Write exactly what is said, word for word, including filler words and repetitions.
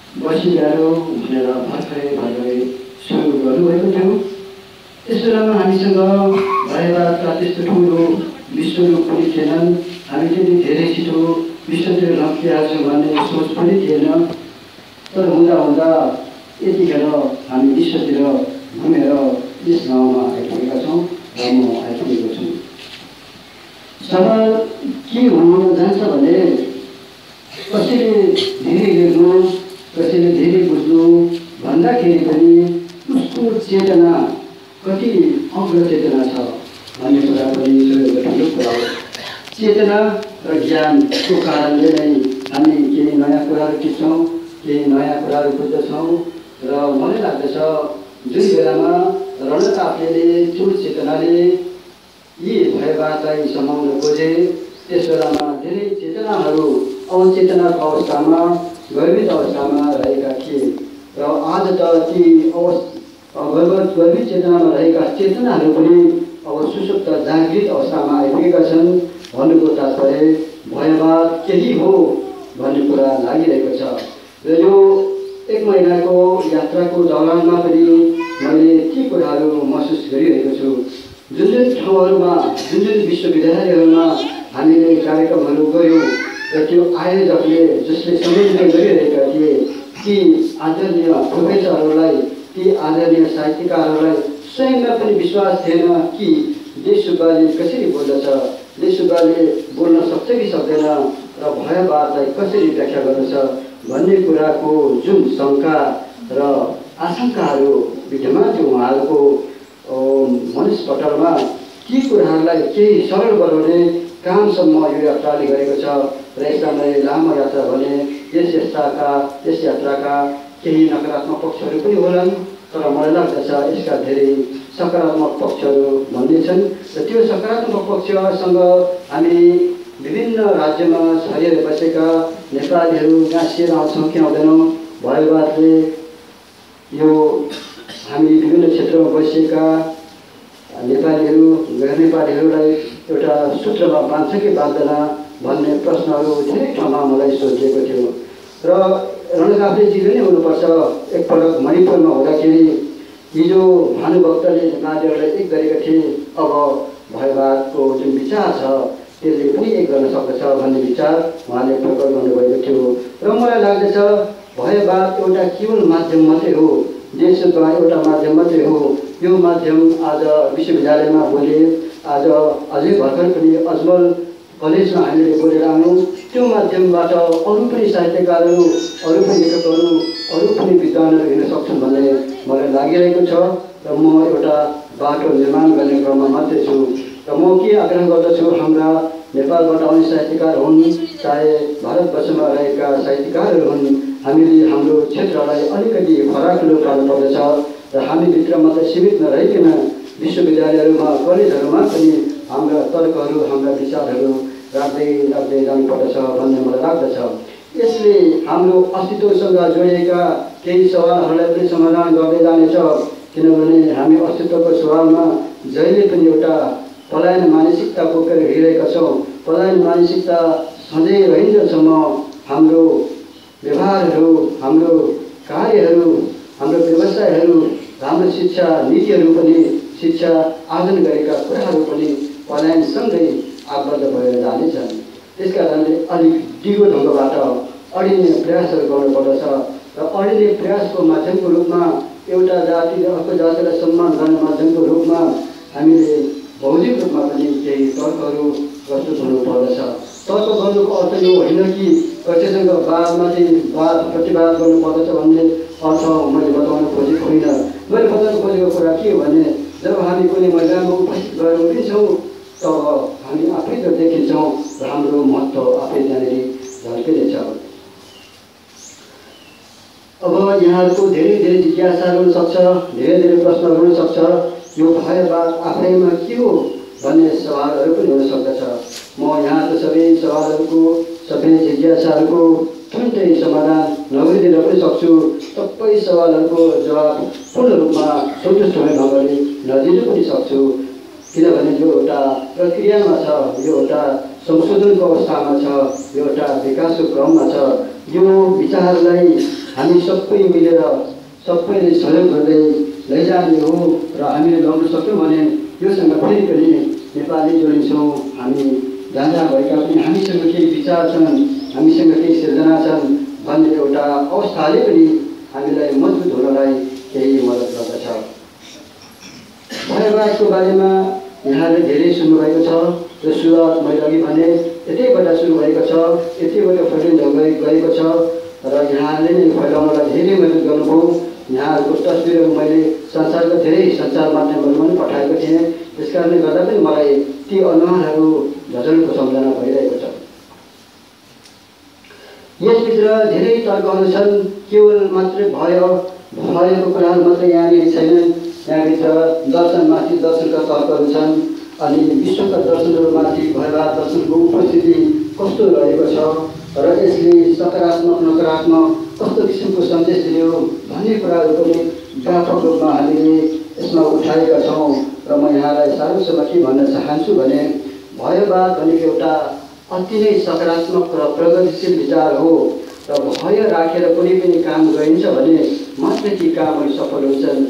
बसिरहेको भनेर भर्खरै भर्खरै सुरु गर्नुभएको थियो। त्यस बेलामा हामीसँग भयवादका त्यस्तो ठुलो विश्वरूप पनि थिएनन्। हामी त्यति धेरै छिटो विश्वतिर लम्किहाल्छौँ भन्ने सोच पनि थिएन। तर हुँदा हुँदा यतिखेर हामी विश्वतिर घुमेर यस गाउँमा आइपुगेका छौँ र म आइपुगेको छु। सवाल के हुन जान्छ भने कसैले धेरै लेख्नु कसैले धेरै बुझ्नु भन्दाखेरि पनि उसको चेतना कति अग्र चेतना छ भन्ने कुरा पनि सबैभन्दा ठुलो कुरा हो। चेतना र ज्ञानको कारणले नै हामी केही नयाँ कुराहरू टिप्छौँ, केही नयाँ कुराहरू बुझ्दछौँ र मलाई लाग्दछ जुन बेलामा रणताप्यले चुड चेतनाले यी भयवादलाई समाउन खोजे त्यस बेलामा धेरै चेतनाहरू अवचेतनाको अवस्थामा गर्भित अवस्थामा रहेका थिए र आज त ती अवस्था गर्भित चेतनामा रहेका चेतनाहरू पनि अब सुसुप्त जागृत अवस्थामा आइपुगेका छन्। भन्नुको तात्पर्य भयवाद केही हो भन्ने कुरा लागिरहेको छ र यो एक महिनाको यात्राको दौरानमा पनि मैले ती कुराहरू महसुस गरिरहेको छु। जुन जुन ठाउँहरूमा जुन जुन विश्वविद्यालयहरूमा हामीले कार्यक्रमहरू गऱ्यौँ र त्यो आयोजकले जसले संयोजन गरिरहेका थिए ती आदरणीय प्रोफेसरहरूलाई ती आदरणीय साहित्यकारहरूलाई स्वयंमा पनि विश्वास थिएन कि देश सुब्बाले कसरी बोल्दछ, देश सुब्बाले बोल्न सक्छ कि सक्दैन र भयवादलाई कसरी व्याख्या गर्दछ भन्ने कुराको जुन शङ्का र आशंकाहरू विद्यमान थियो उहाँहरूको मनुष्यपटलमा ती कुराहरूलाई केही सरल बनाउने कामसम्म यो यात्राले गरेको छ र यसलाई लामो यात्रा भने यस यात्राका यस यात्राका केही नकारात्मक पक्षहरू पनि होलान् तर मलाई लाग्दछ यसका धेरै सकारात्मक पक्षहरू भन्ने छन् र त्यो सकारात्मक पक्षसँग हामी विभिन्न राज्यमा छरिएर बसेका नेपालीहरू गाँसिएर आउँछौँ कि आउँदैनौँ। भयवादले यो हामी विभिन्न क्षेत्रमा बसेका नेपालीहरू गैर नेपालीहरूलाई एउटा सूत्रमा बाँध्छ कि बाँध्दैन भन्ने प्रश्नहरू धेरै ठाउँमा मलाई सोधिएको थियो र रणकाप्यजीले नै हुनुपर्छ। एकपल्ट मणिपुरमा हुँदाखेरि हिजो भानुभक्तले नेपालीहरूलाई एक गरेका थिए, अब भयवादको जुन विचार छ त्यसले पनि एक गर्न सक्दछ भन्ने विचार उहाँले प्रकट गर्नुभएको थियो र मलाई लाग्दछ भयवाद एउटा केवल माध्यम मात्रै हो, देशका एउटा माध्यम मात्रै हो। यो माध्यम आज विश्वविद्यालयमा बोले, आज अझै भर्खर पनि अजमल कलेजमा हामीले बोलेर आयौँ। त्यो माध्यमबाट अरू पनि साहित्यकारहरू, अरू पनि लेखकहरू, अरू पनि विद्वानहरू हिँड्न सक्छन् भन्ने मलाई लागिरहेको छ र म एउटा बाटो निर्माण गर्ने क्रममा मात्रै छु र म के आग्रह गर्दछु हाम्रा नेपालबाट आउने साहित्यकार हुन् चाहे भारतवर्षमा रहेका साहित्यकारहरू हुन्, हामीले हाम्रो क्षेत्रलाई अलिकति फरक रूप पार्नुपर्दछ र हामीभित्र मात्रै सीमित नरहिकन विश्वविद्यालयहरूमा कलेजहरूमा पनि हाम्रा तर्कहरू हाम्रा विचारहरू राख्दै राख्दै जानुपर्दछ भन्ने मलाई लाग्दछ। यसले हाम्रो अस्तित्वसँग जोडिएका केही सवालहरूलाई पनि समाधान गर्दै जानेछ किनभने हामी अस्तित्वको सवालमा जहिले पनि एउटा पलायन मानसिकता बोकेर हिँडिरहेका छौँ। पलायन मानसिकता सधैँ रहन्छसम्म हाम्रो व्यवहारहरू, हाम्रो कार्यहरू, हाम्रो व्यवसायहरू, हाम्रो शिक्षा नीतिहरू पनि शिक्षा आर्जन गरेका कुराहरू पनि पलायनसँगै आबद्ध भएर जानेछन्। त्यस कारणले अलिक दिगो ढङ्गबाट अडिने प्रयासहरू गर्नुपर्दछ र अडिने प्रयासको माध्यमको रूपमा एउटा जातिले अर्को जातिलाई सम्मान गर्ने माध्यमको रूपमा हामीले भौतिक रूपमा पनि केही तर्कहरू प्रस्तुत हुनुपर्दछ। तर्क गर्नुको अर्थ यो होइन कि कसैसँग वादमाथि वाद प्रतिवाद गर्नुपर्दछ भन्ने अर्थ मैले बताउन खोजेको होइन। मैले बताउन खोजेको कुरा के हो भने जब हामी कुनै मैदानमा उपस्थित भएर उभिन्छौँ तब हामी आफै त देखिन्छौँ र हाम्रो महत्त्व आफै त्यहाँनिर झल्किनेछ। अब यहाँहरूको धेरै धेरै जिज्ञासाहरू हुनसक्छ, धेरै धेरै प्रश्नहरू हुनसक्छ। यो भयवाद आफैमा के हो भन्ने सवालहरू पनि हुन सक्दछ। म यहाँको सबै सवालहरूको सबै जिज्ञासाहरूको तुरुन्तै समाधान नगरिदिन पनि सक्छु। सबै सवालहरूको जवाब पूर्ण रूपमा सन्तुष्ट हुने ढङ्गले नदिन पनि सक्छु किनभने यो एउटा प्रक्रियामा छ, यो एउटा संशोधनको अवस्थामा छ, यो एउटा विकासको क्रममा छ। यो विचारलाई हामी सबै मिलेर सबैले सहयोग गर्दै लैजाने हो र हामीले लगाउन सक्यौँ भने योसँग फेरि पनि नेपाली जोडिन्छौँ। हामी जहाँ जहाँ भएका पनि हामीसँग केही विचार छन्, हामीसँग केही सिर्जना छन् भन्ने एउटा अवस्थाले पनि हामीलाई मजबुत हुनलाई केही मद्दत गर्दछ। भयवादको बारेमा यहाँले धेरै सुन्नुभएको छ र सुरुवात मैले अघि भने यतैबाट सुरु भएको छ, यतैबाट फैलिँदै गएको छ र यहाँले नै फैलाउनलाई धेरै मद्दत गर्नुभयो। यहाँहरूको तस्बिरहरू मैले संसारका धेरै सञ्चार माध्यमहरूमा पनि पठाएको थिएँ। त्यस कारणले गर्दा पनि मलाई ती अनुहारहरू झझल्को सम्झना भइरहेको छ। यसभित्र धेरै तर्कहरू छन्, केवल मात्रै भय भएको कुराहरू मात्रै यहाँनिर छैनन्। यहाँभित्र दर्शनमाथि दर्शनका तर्कहरू छन्, अनि विश्वका दर्शनहरूमाथि भयवाद दर्शनको उपस्थिति कस्तो रहेको छ र यसले सकारात्मक नकारात्मक कस्तो किसिमको सन्देश दियो भन्ने कुराहरू पनि व्यापक रूपमा हामीले यसमा उठाएका छौँ। र म यहाँलाई सारोसम्म के भन्न चाहन्छु भने भयवाद भनेको एउटा अति नै सकारात्मक र प्रगतिशील विचार हो र भय राखेर कुनै पनि काम गरिन्छ भने मात्र ती कामहरू सफल हुन्छन्।